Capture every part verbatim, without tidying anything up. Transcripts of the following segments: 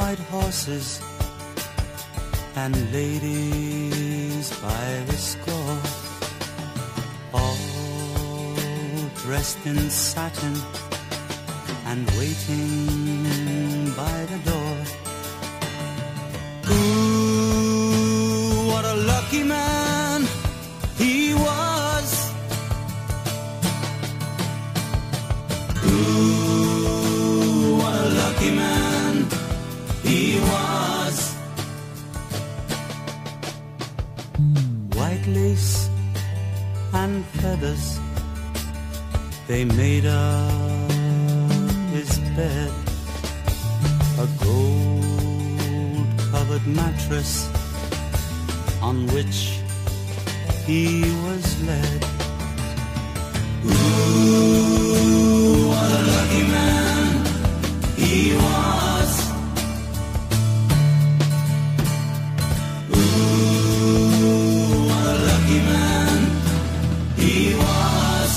white horses and ladies by the score, all dressed in satin and waiting by the door. Ooh, what a lucky man he was. Ooh, what a lucky man he was. White lace and feathers, they made up his bed. A gold-covered mattress on which he was led. Ooh, what a lucky man he was. Ooh, what a lucky man he was.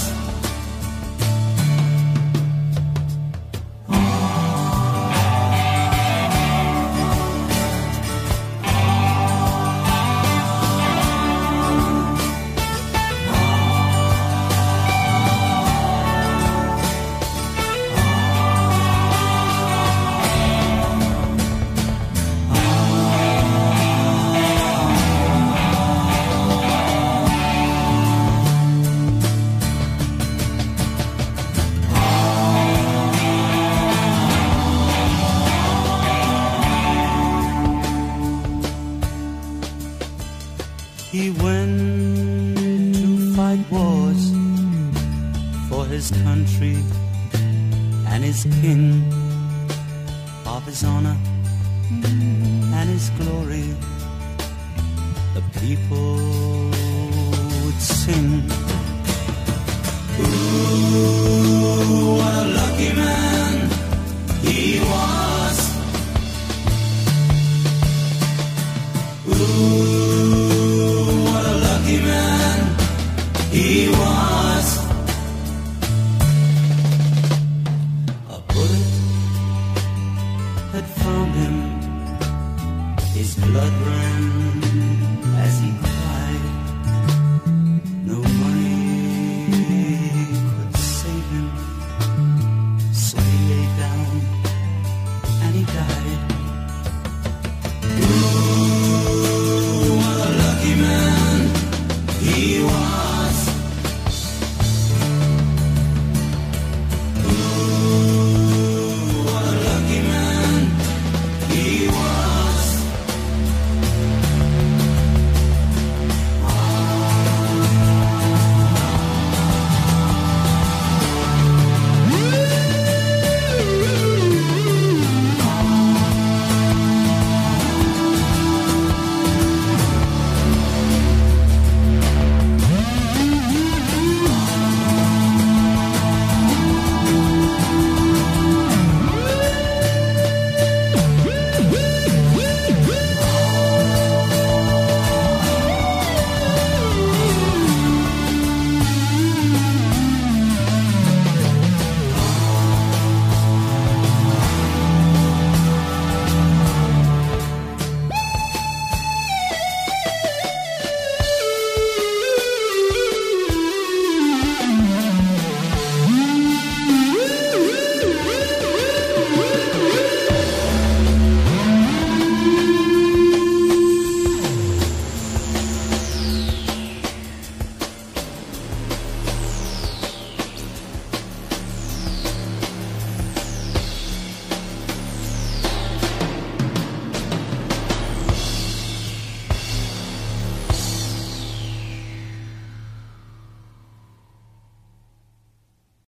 He went to fight wars for his country and his king, of his honor and his glory. The people would sing. Ooh, what a lucky man he was. Ooh, what a lucky man he was. A bullet had found him, his blood ran as he